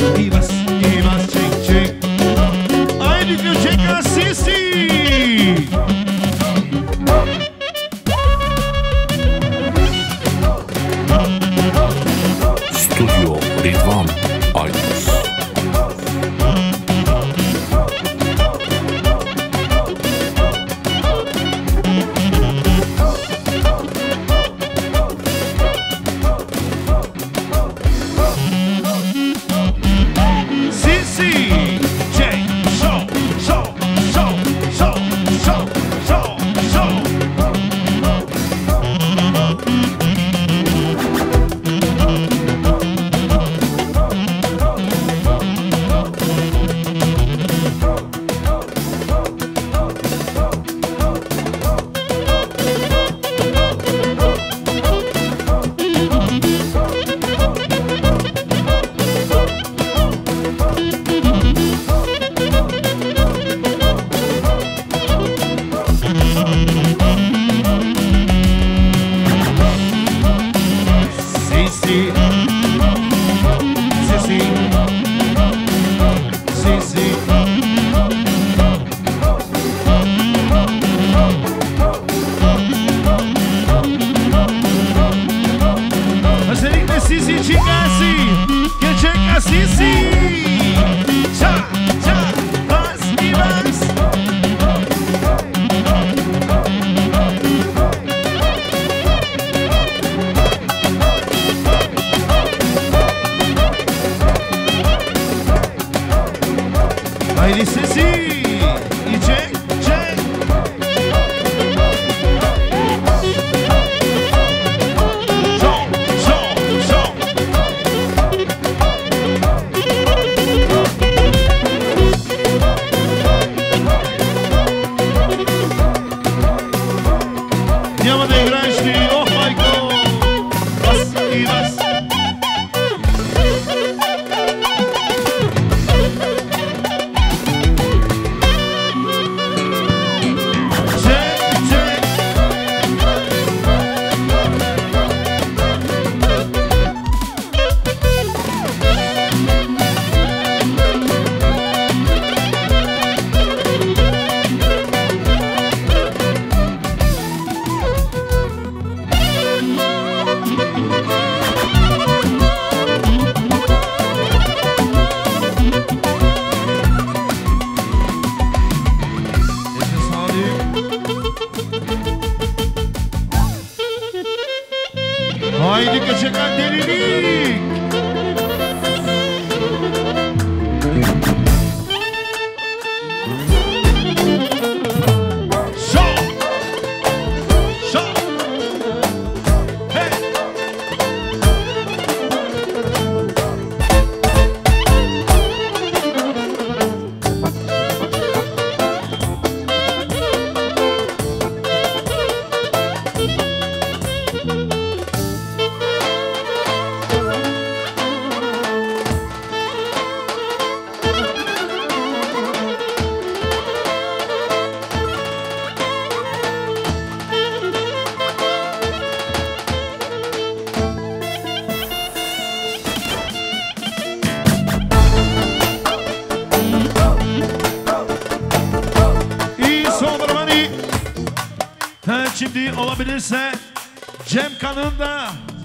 Şimdi olabilirse Cem kanında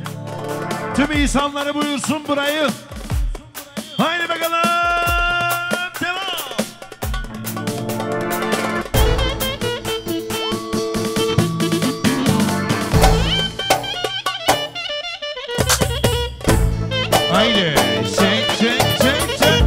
tüm insanları buyursun burayı. Haydi bakalım. Devam. Haydi. Çek çek çek çek.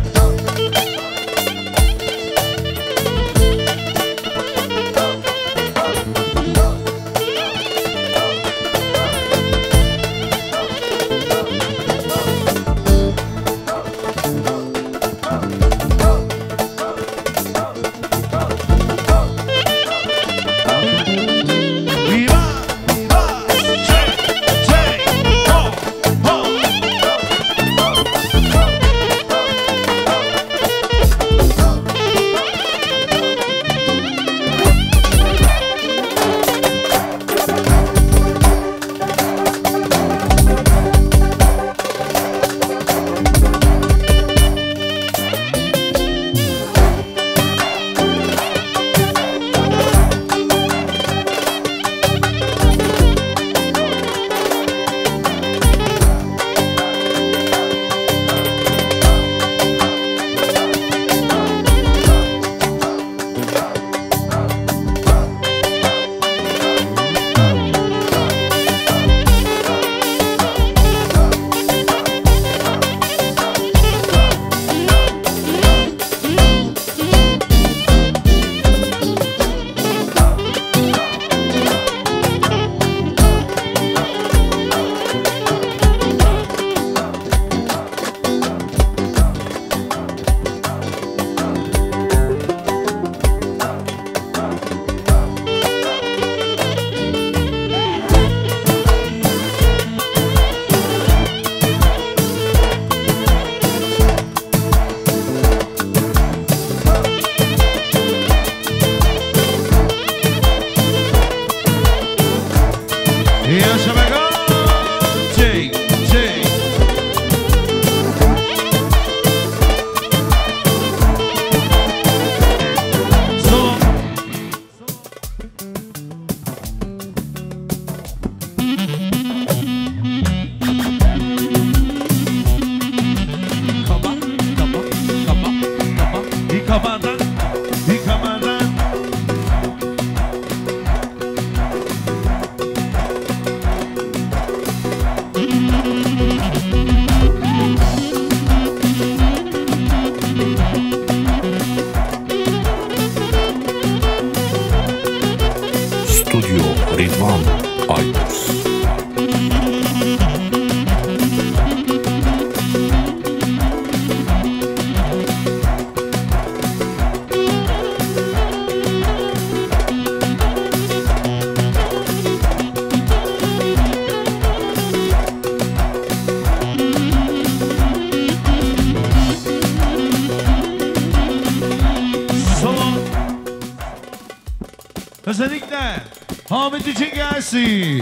Özellikle Ahmet için gelsin.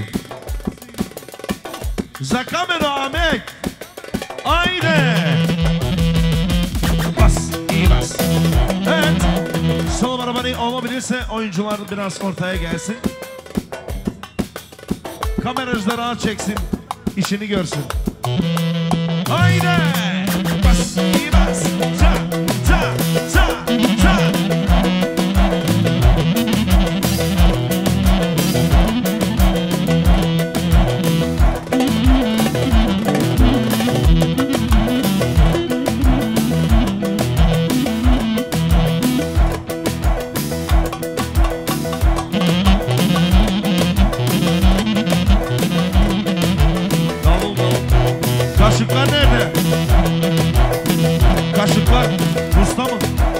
Za kamera Ahmet. Aynen. Bas, iyi bas. Evet. Solo barabanı olabilirse oyuncular biraz ortaya gelsin. Kameracılar rahat çeksin. İşini görsün. Aynen. Bas, iyi bas. Ta, ta, ta, ta. Kaşıklar nerede? Kaşıklar usta mı?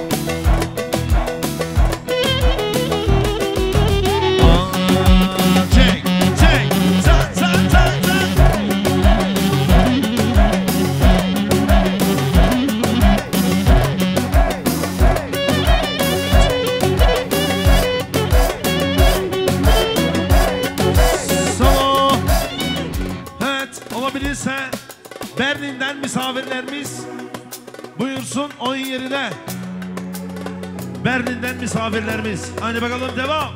Çek, çek, ta, ta, ta, ta. Solo. Evet, olabilirse Berlin'den misafirlerimiz buyursun oyun yerine. Berlin'den misafirlerimiz. Haydi bakalım devam.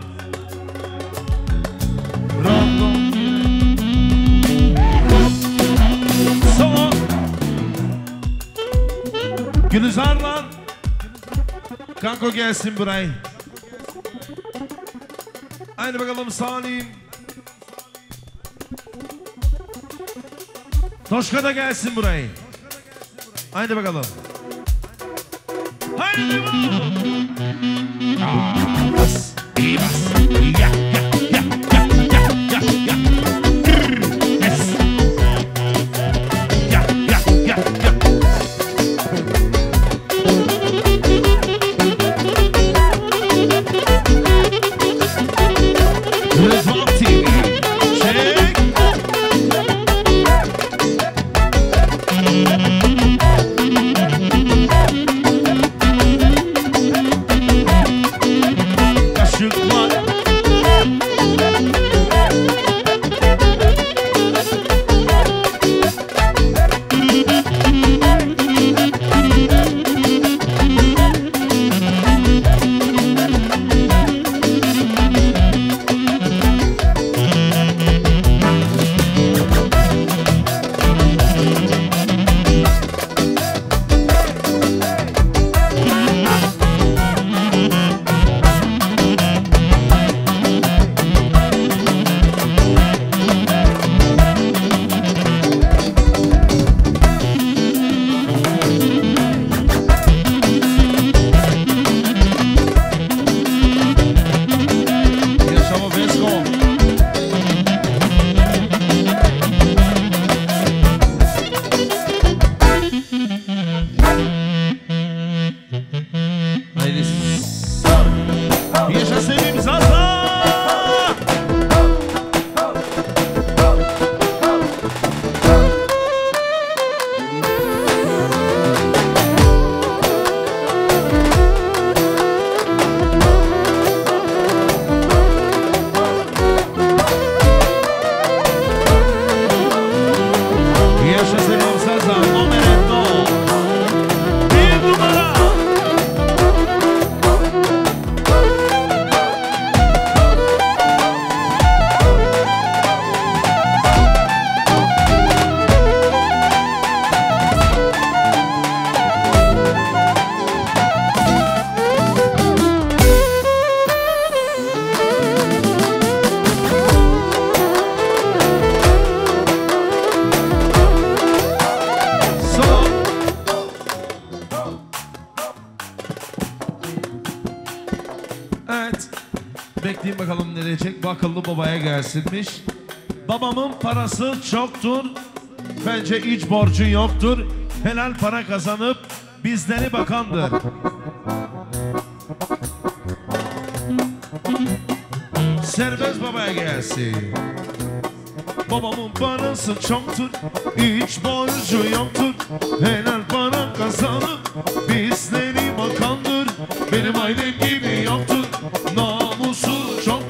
Son. Gülizar'la Kanko gelsin burayı. Haydi bakalım Salim. Toşka da gelsin burayı. Haydi bakalım. Haydi bakalım. Bas. İyi bas. Ya ya ya ya ya ya ya. Yes. Ya ya ya ya. Rıdvan TV. Çek. Bekleyin bakalım ne diyecek. Bakıllı babaya gelsinmiş. Babamın parası çoktur. Bence hiç borcu yoktur. Helal para kazanıp bizleri bakandır. Serbest babaya gelsin. Babamın parası çoktur. Hiç borcu yoktur. Helal para kazanıp bizleri bakandır. Benim ailem gibi yoktur. Namusu çok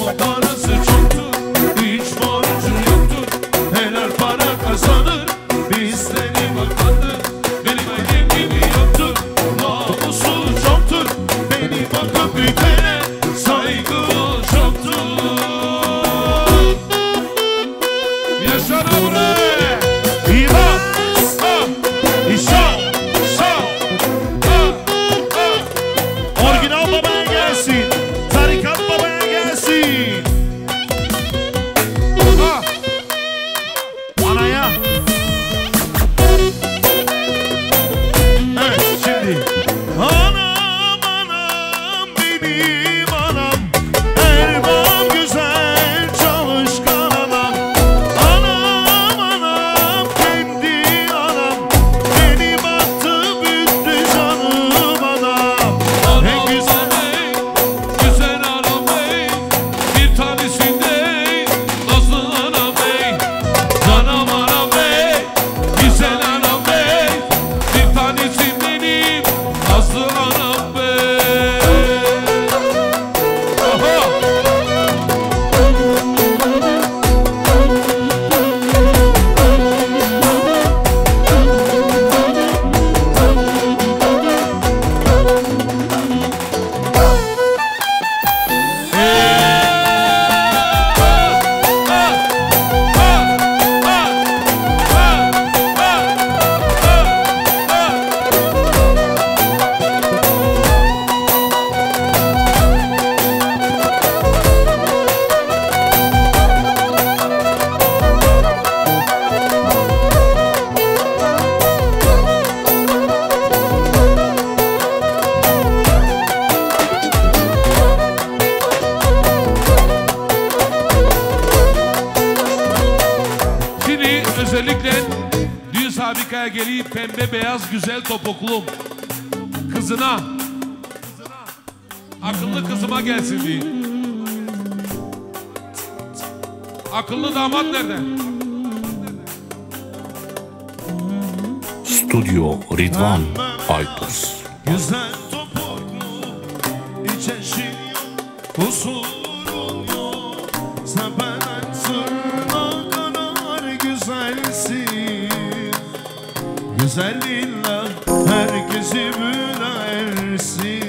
parası çoktur, hiç borcu yoktur. Helal para kazanır, bizleri bakandır. Benim elim gibi yoktur, namusu çoktur. Beni bakıp büyütene saygı çoktur. Yaşar Emre, İvan, İşan, orijinal babaya gelsin, tarikat babaya gelsin. Anaya. Evet şimdi. Anam anam benim anam, Erman güzel çalışkan anam. Anam anam kendi anam, beni baktı büyüttü canım anam. En güzel bey, güzel anam bey, bir tanesinde nazlı anam bey. Anam anam bey, güzel anam bey, bir tanesi benim nazlı anam bey. Aha! Şimdi özellikle düğün sabikaya gelip pembe beyaz güzel topuklum kızına, akıllı kızıma gelsin diye. Akıllı damat nerede? Stüdyo Ridvan Aytos. güzel topuklu, içeşin yok, kusurun yok. Sepeden sırna kadar güzelsin. Güzelliğinle herkesi bülersin.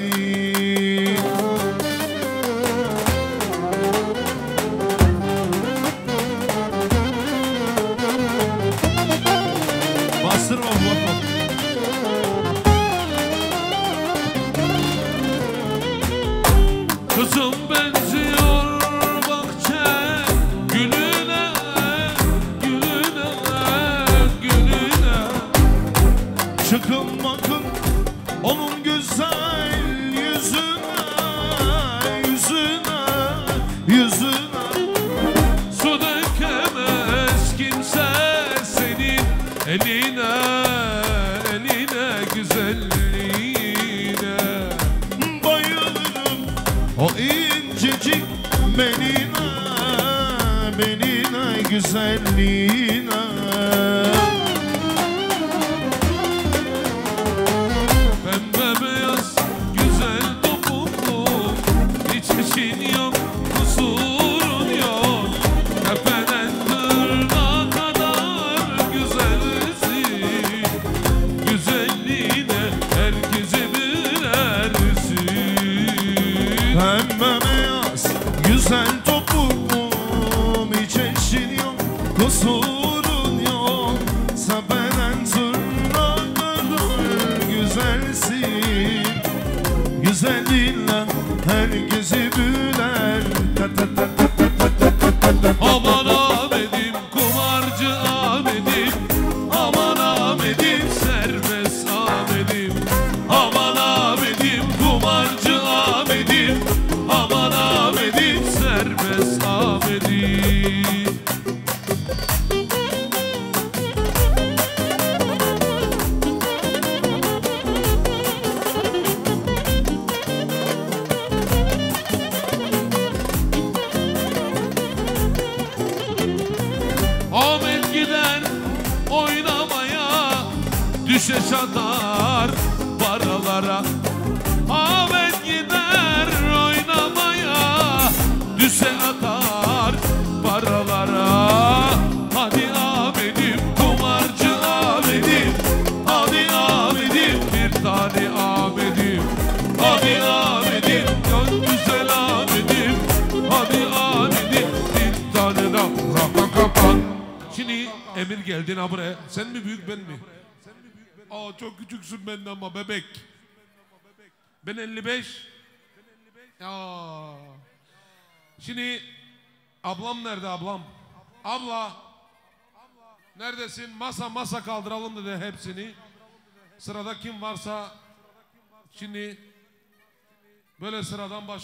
Bastırma bu. Kızım benziyor bahçe gülüne, gülüne, gülüne. Çıkın bakın onun güzel yüzüne, yüzüne, yüzüne. Su dökemez kimse senin eline, eline, güzelliğine. Bayılırım o incecik beline, beline, güzelliğine. Pembe beyaz güzel topuklu, hiç işin yok, kusurun yok. Tepeden tırnağa kadar güzelsin. Güzelliğine herkese bilersin. Pembe beyaz güzel topuklum, hiç eşin yok, kusurun yok. Sepeden tırnağa kadar güzelsin. Güzelliğinle herkesi büler. Ta ta ta ta ta ta ta ta ta. Aman Ahmet'im, kumarcı Ahmet'im. Aman Ahmet'im, serbest Ahmet'im. Aman Ahmet'im, kumarcı Ahmet'im. Aman Ahmet'im, serbest Ahmet'im. Ahmet gider oynamaya, düşe çatar paralara. Ahmet gider oynamaya, düşe atar Hadi Ahmet'im, hadi Ahmet'im, yan güzel Ahmet'im. Hadi Ahmet'im, bir tane daha kapan. Şimdi Emir geldin ha buraya. Sen mi büyük ben mi? Aa çok küçüksün benden ama bebek. Ben 55. Aa. Şimdi ablam nerede ablam? Abla. Neredesin? Masa kaldıralım dedi hepsini. Sırada kim varsa şimdi böyle sıradan baş